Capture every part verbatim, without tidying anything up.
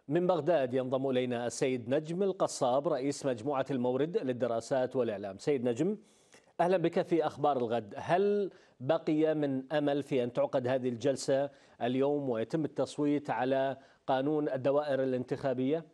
من بغداد ينضم إلينا السيد نجم القصاب رئيس مجموعة المورد للدراسات والإعلام. سيد نجم، أهلا بك في أخبار الغد. هل بقي من أمل في أن تعقد هذه الجلسة اليوم ويتم التصويت على قانون الدوائر الانتخابية؟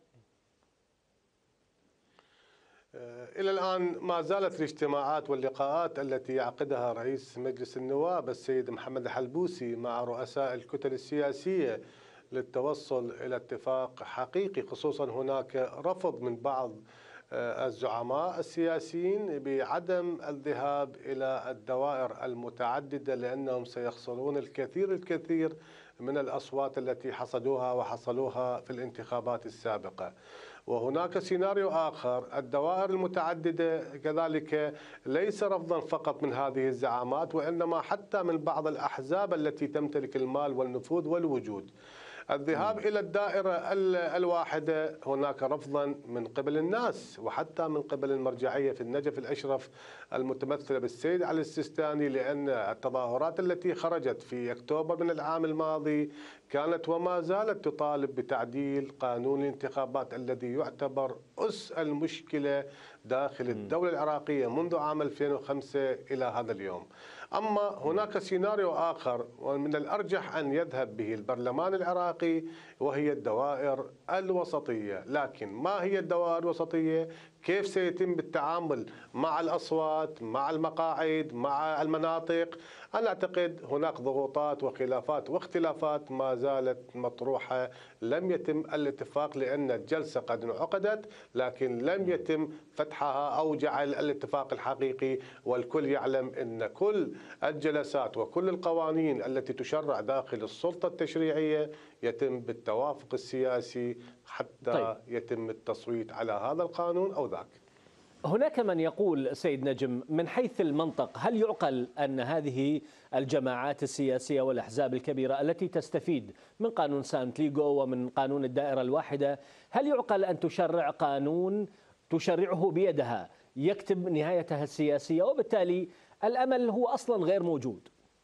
إلى الآن ما زالت الاجتماعات واللقاءات التي يعقدها رئيس مجلس النواب السيد محمد الحلبوسي مع رؤساء الكتل السياسية للتوصل إلى اتفاق حقيقي، خصوصا هناك رفض من بعض الزعماء السياسيين بعدم الذهاب إلى الدوائر المتعددة لأنهم سيخسرون الكثير الكثير من الأصوات التي حصدوها وحصلوها في الانتخابات السابقة. وهناك سيناريو آخر، الدوائر المتعددة كذلك ليس رفضا فقط من هذه الزعامات وإنما حتى من بعض الأحزاب التي تمتلك المال والنفوذ والوجود. الذهاب إلى الدائرة الواحدة هناك رفضا من قبل الناس وحتى من قبل المرجعية في النجف الأشرف المتمثلة بالسيد علي السيستاني، لأن التظاهرات التي خرجت في أكتوبر من العام الماضي كانت وما زالت تطالب بتعديل قانون الانتخابات الذي يعتبر أس المشكلة داخل الدولة العراقية منذ عام ألفين وخمسة إلى هذا اليوم. أما هناك سيناريو آخر ومن الأرجح أن يذهب به البرلمان العراقي وهي الدوائر الوسطية. لكن ما هي الدوائر الوسطية؟ كيف سيتم التعامل مع الأصوات، مع المقاعد، مع المناطق؟ أنا أعتقد هناك ضغوطات وخلافات واختلافات ما زالت مطروحة، لم يتم الاتفاق لأن الجلسة قد انعقدت لكن لم يتم فتحها أو جعل الاتفاق الحقيقي. والكل يعلم أن كل الجلسات وكل القوانين التي تشرع داخل السلطة التشريعية يتم بالتوافق السياسي حتى طيب. يتم التصويت على هذا القانون أو ذاك. هناك من يقول سيد نجم من حيث المنطق، هل يعقل أن هذه الجماعات السياسية والأحزاب الكبيرة التي تستفيد من قانون سانتليغو ومن قانون الدائرة الواحدة، هل يعقل أن تشرع قانون تشرعه بيدها يكتب نهايتها السياسية وبالتالي الأمل هو أصلا غير موجود؟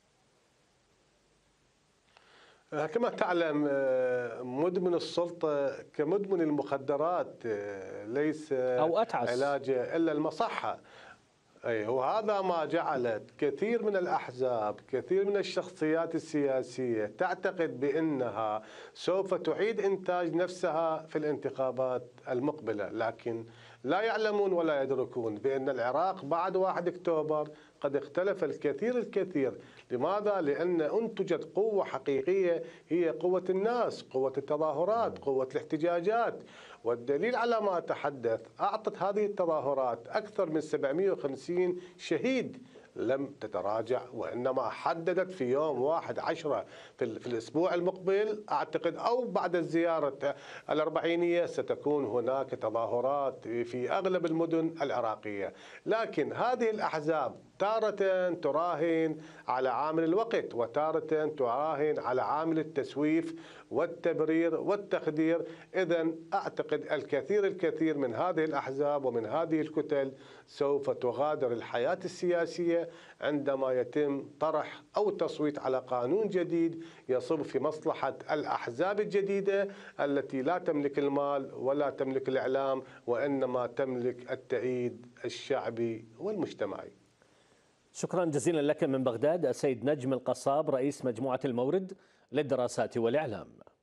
كما تعلم مدمن السلطة كمدمن المخدرات ليس أو أتعس علاجه إلا المصحة. أي وهذا ما جعلت كثير من الأحزاب، كثير من الشخصيات السياسية تعتقد بأنها سوف تعيد إنتاج نفسها في الانتخابات المقبلة، لكن لا يعلمون ولا يدركون بأن العراق بعد واحد أكتوبر قد اختلف الكثير الكثير. لماذا؟ لأن أنتجت قوة حقيقية هي قوة الناس، قوة التظاهرات، قوة الاحتجاجات. والدليل على ما أتحدث، أعطت هذه التظاهرات أكثر من سبعمئة وخمسين شهيد، لم تتراجع وإنما حددت في يوم واحد عشرة في, في الأسبوع المقبل أعتقد أو بعد الزيارة الأربعينية ستكون هناك تظاهرات في أغلب المدن العراقية. لكن هذه الأحزاب تارة تراهن على عامل الوقت وتارة تراهن على عامل التسويف والتبرير والتخدير. إذن أعتقد الكثير الكثير من هذه الأحزاب ومن هذه الكتل سوف تغادر الحياة السياسية عندما يتم طرح أو التصويت على قانون جديد يصب في مصلحة الأحزاب الجديدة التي لا تملك المال ولا تملك الإعلام وإنما تملك التأييد الشعبي والمجتمعي. شكرا جزيلا لك من بغداد السيد نجم القصاب رئيس مجموعة المورد للدراسات والإعلام.